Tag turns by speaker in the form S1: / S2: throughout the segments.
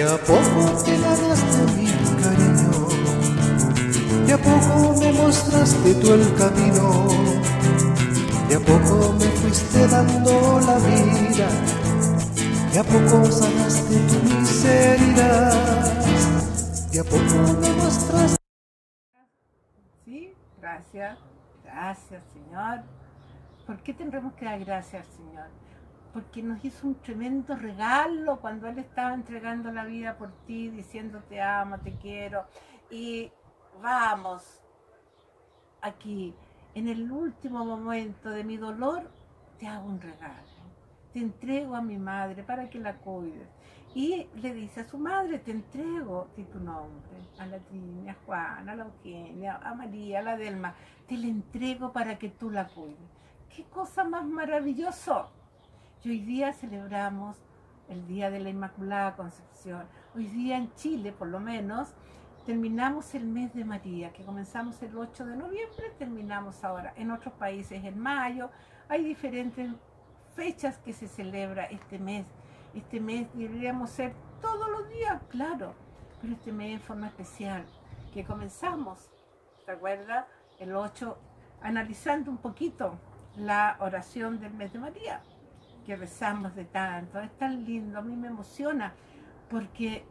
S1: a poco te ganaste mi cariño, de a poco me mostraste tú el camino, de a poco me fuiste dando la vida, de a poco sanaste tu miseria, de a poco me mostraste.
S2: Sí, gracias, gracias Señor. ¿Por qué tendremos que dar gracias al Señor? Porque nos hizo un tremendo regalo cuando Él estaba entregando la vida por ti, diciendo te amo, te quiero. Y vamos, aquí, en el último momento de mi dolor, te hago un regalo. Te entrego a mi madre para que la cuides. Y le dice a su madre, te entrego de tu nombre, a la Trina, a Juana, a la Eugenia, a María, a la Delma. Te la entrego para que tú la cuides. ¡Qué cosa más maravillosa! Y hoy día celebramos el Día de la Inmaculada Concepción. Hoy día en Chile, por lo menos, terminamos el mes de María, que comenzamos el 8 de noviembre, terminamos ahora. En otros países en mayo, hay diferentes fechas que se celebra este mes. Este mes deberíamos ser todos los días, claro, pero este mes en forma especial, que comenzamos, ¿te acuerdas? El 8, analizando un poquito la oración del mes de María, que rezamos de tanto, es tan lindo, a mí me emociona, porque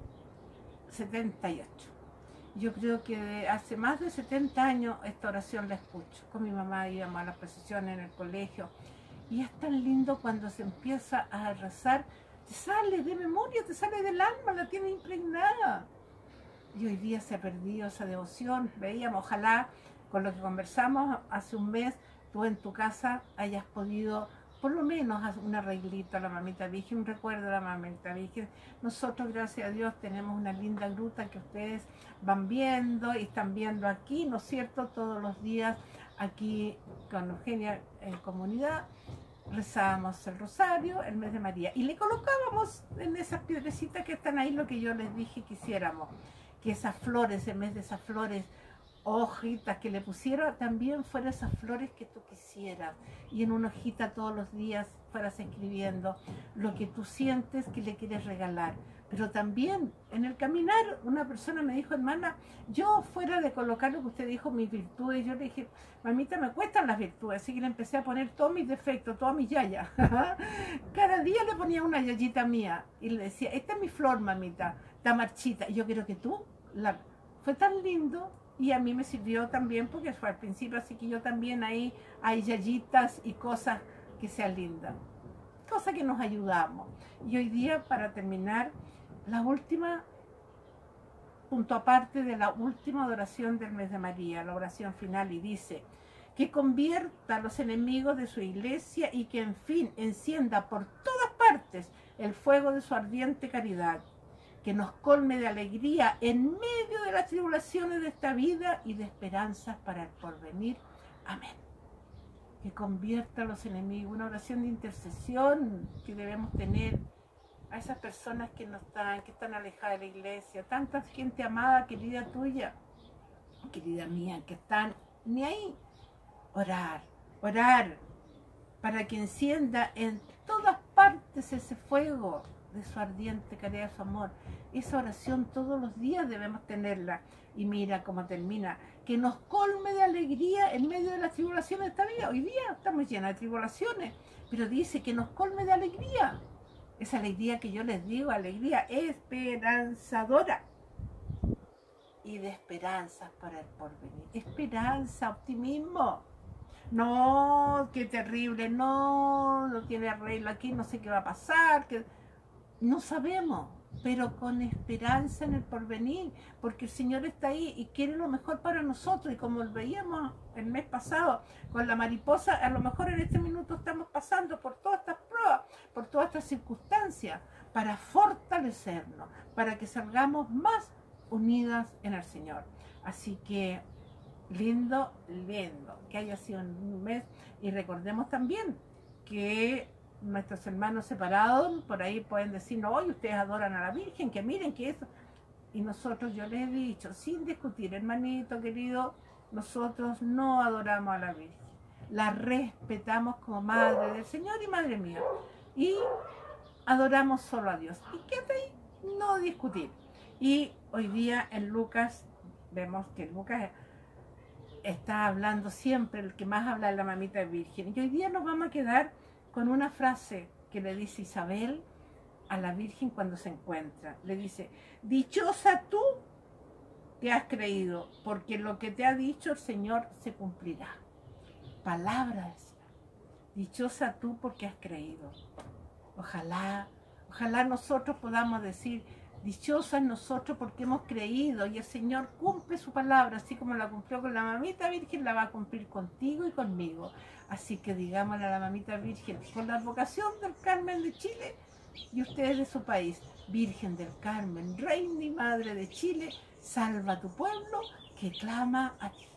S2: 78. Yo creo que hace más de 70 años esta oración la escucho. Con mi mamá íbamos a las procesiones en el colegio, y es tan lindo cuando se empieza a rezar, te sale de memoria, te sale del alma, la tienes impregnada. Y hoy día se ha perdido esa devoción. Veíamos, ojalá con lo que conversamos hace un mes, tú en tu casa hayas podido por lo menos hacer un arreglito a la Mamita Virgen, un recuerdo a la Mamita Virgen. Nosotros, gracias a Dios, tenemos una linda gruta que ustedes van viendo y están viendo aquí, ¿no es cierto? Todos los días aquí con Eugenia en comunidad rezábamos el rosario, el mes de María, y le colocábamos en esas piedrecitas que están ahí lo que yo les dije que hiciéramos, que esas flores, en vez de esas flores hojitas que le pusiera, también fueran esas flores que tú quisieras, y en una hojita todos los días fueras escribiendo lo que tú sientes que le quieres regalar. Pero también en el caminar una persona me dijo, hermana, yo fuera de colocar lo que usted dijo, mis virtudes, yo le dije, mamita, me cuestan las virtudes, así que le empecé a poner todos mis defectos, todas mis yayas. Cada día le ponía una yayita mía y le decía, esta es mi flor, mamita, está marchita, y yo quiero que tú la... Fue tan lindo. Y a mí me sirvió también porque fue al principio, así que yo también ahí hay yayitas y cosas que sean lindas, cosas que nos ayudamos. Y hoy día, para terminar, la última, punto aparte de la última adoración del mes de María, la oración final, y dice, que convierta a los enemigos de su iglesia y que en fin encienda por todas partes el fuego de su ardiente caridad, que nos colme de alegría en medio de las tribulaciones de esta vida y de esperanzas para el porvenir. Amén. Que convierta a los enemigos, una oración de intercesión que debemos tener a esas personas que no están, que están alejadas de la iglesia, tanta gente amada, querida tuya, querida mía, que están ni ahí. Orar, orar, para que encienda en todas partes ese fuego de su ardiente caridad, su amor. Esa oración todos los días debemos tenerla. Y mira cómo termina, que nos colme de alegría en medio de las tribulaciones de esta vida. Hoy día estamos llenos de tribulaciones, pero dice que nos colme de alegría. Esa alegría que yo les digo, alegría esperanzadora y de esperanzas para el porvenir. Esperanza, optimismo. No, qué terrible, no, no tiene arreglo aquí, no sé qué va a pasar, que no sabemos, pero con esperanza en el porvenir, porque el Señor está ahí y quiere lo mejor para nosotros. Y como veíamos el mes pasado con la mariposa, a lo mejor en este minuto estamos pasando por todas estas pruebas, por todas estas circunstancias, para fortalecernos, para que salgamos más unidas en el Señor. Así que lindo, lindo que haya sido un mes. Y recordemos también que nuestros hermanos separados por ahí pueden decir, no, oye, ustedes adoran a la Virgen, que miren que eso. Y nosotros, yo les he dicho, sin discutir, hermanito querido, nosotros no adoramos a la Virgen, la respetamos como madre del Señor y madre mía, y adoramos solo a Dios. Y quédate ahí, no discutir. Y hoy día en Lucas, vemos que Lucas está hablando siempre, el que más habla es la mamita virgen. Y hoy día nos vamos a quedar con una frase que le dice Isabel a la Virgen cuando se encuentra. Le dice: dichosa tú que has creído, porque lo que te ha dicho el Señor se cumplirá. Palabra esa. Dichosa tú porque has creído. Ojalá nosotros podamos decir: dichosas nosotros porque hemos creído, y el Señor cumple su palabra, así como la cumplió con la mamita virgen, la va a cumplir contigo y conmigo. Así que digámosle a la mamita virgen, con la advocación del Carmen de Chile y ustedes de su país: Virgen del Carmen, Reina y Madre de Chile, salva a tu pueblo que clama a ti.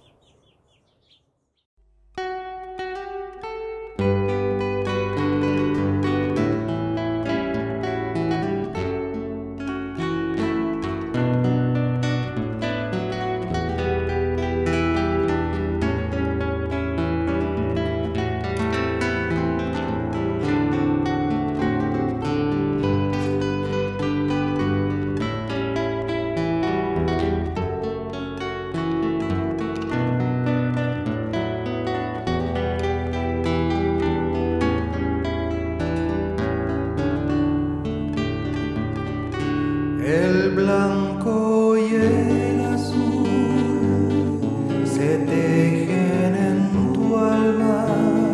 S1: El blanco y el azul se tejen en tu alma,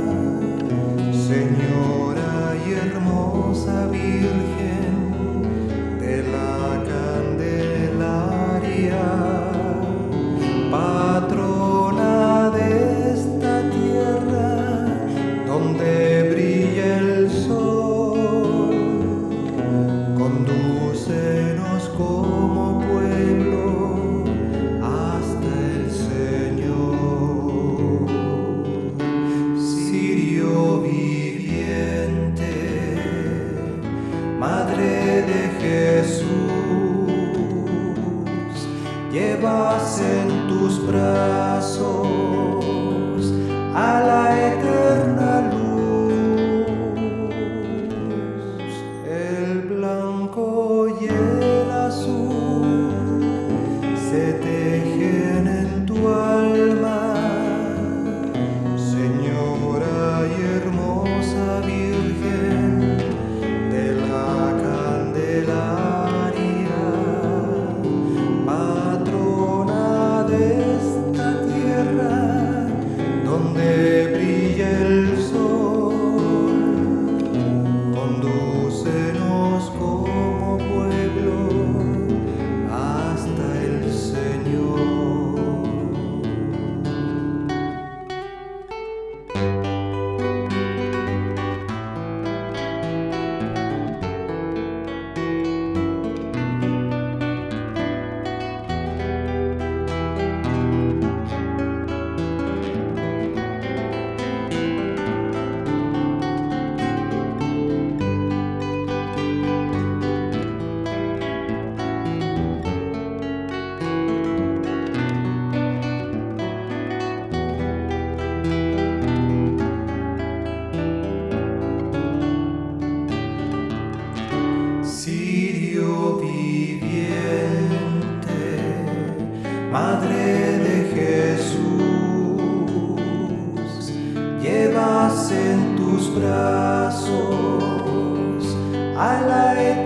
S1: Señora y hermosa Virgen de la Candelaria, patrona de esta tierra donde brilla el sol. Condúcenos como pueblo hasta el Señor. Cirio viviente, Madre de Jesús, llevas en tus brazos a la eterna luz. El blanco y el azul se tejen en tu alma, Señora y hermosa Virgen de la Candelaria, patrona de esta tierra donde brilla el sol. Condúcenos como pueblo hasta el Señor. Cirio viviente, Madre de Jesús, llevas en tus brazos a la